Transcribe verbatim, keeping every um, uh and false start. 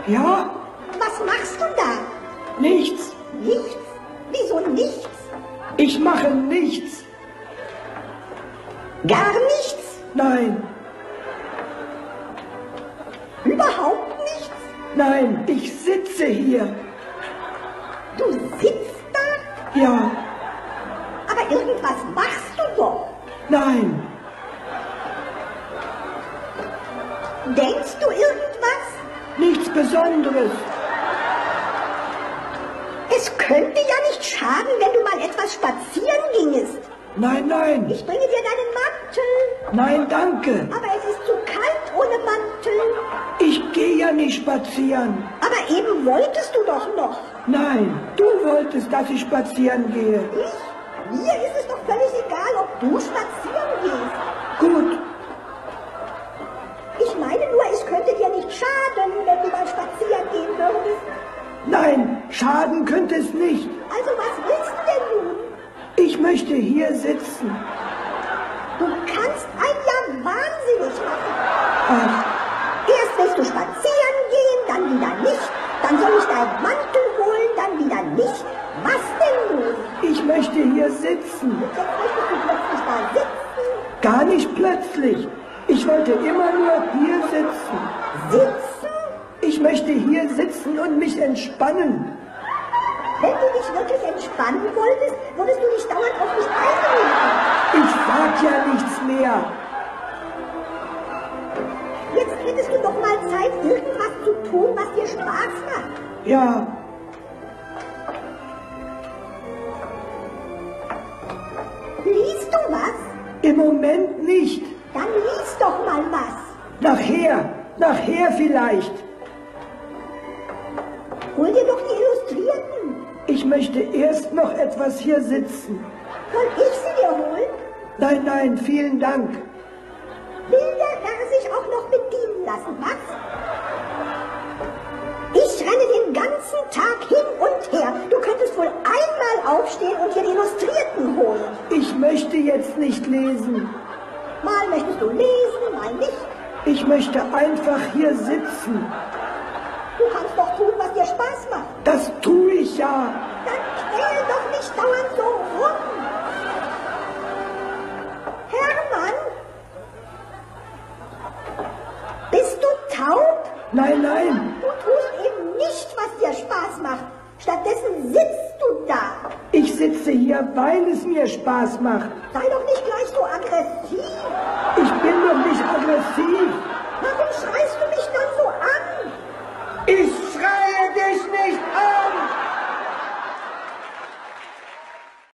Ja? Was machst du da? Nichts. Nichts? Wieso nichts? Ich mache nichts. Gar nichts? Nein. Überhaupt nichts? Nein, ich sitze hier. Du sitzt da? Ja. Aber irgendwas machst du doch. Nein. Denkst du irgendwas? Nichts Besonderes. Es könnte ja nicht schaden, wenn du mal etwas spazieren gingest. Nein, nein. Ich bringe dir deinen Mantel. Nein, danke. Aber es ist zu kalt ohne Mantel. Ich gehe ja nicht spazieren. Aber eben wolltest du doch noch. Nein, du wolltest, dass ich spazieren gehe. Ich? Mir ist es doch völlig egal, ob du spazieren gehst. Gut. Ich meine nur, es könnte dir nicht schaden, wenn du mal spazieren gehen würdest. Nein, schaden könnte es nicht. Also was willst du denn nun? Ich möchte hier sitzen. Du kannst einen ja wahnsinnig machen. Ach, Erst willst du spazieren gehen, dann wieder nicht. Dann soll ich deinen Mantel holen, dann wieder nicht. Was denn nun? ich möchte hier sitzen. Jetzt möchtest du plötzlich da sitzen. Gar nicht plötzlich. Ich wollte immer nur hier sitzen. Sitzen? Ich möchte hier sitzen und mich entspannen. Wenn du dich wirklich entspannen wolltest, würdest du nicht dauernd auf mich einreden. Ich sag ja nichts mehr. Jetzt hättest du doch mal Zeit, irgendwas zu tun, was dir Spaß macht. Ja, Liest du was? im Moment nicht. Dann lies doch mal was. Nachher, nachher vielleicht. Hol dir doch die Illustrierten. Ich möchte erst noch etwas hier sitzen. Soll ich sie dir holen? Nein, nein, vielen Dank. Will der Herr sich auch noch bedienen lassen, was? Ich renne den ganzen Tag hin und her. Du könntest wohl einmal aufstehen und dir die Illustrierten holen. Ich möchte jetzt nicht lesen. Mal möchtest du lesen, mal nicht. Ich möchte einfach hier sitzen. Du kannst doch tun, was dir Spaß macht. Das tue ich ja. Dann quäl doch nicht dauernd so rum. Hermann? Bist du taub? Nein, nein, Du tust eben nicht, was dir Spaß macht. Stattdessen sitzt du da. ich sitze hier, weil es mir Spaß macht. Sei doch nicht gleich so aggressiv. Ich bin doch nicht aggressiv. Warum schreist du mich dann so an? Ich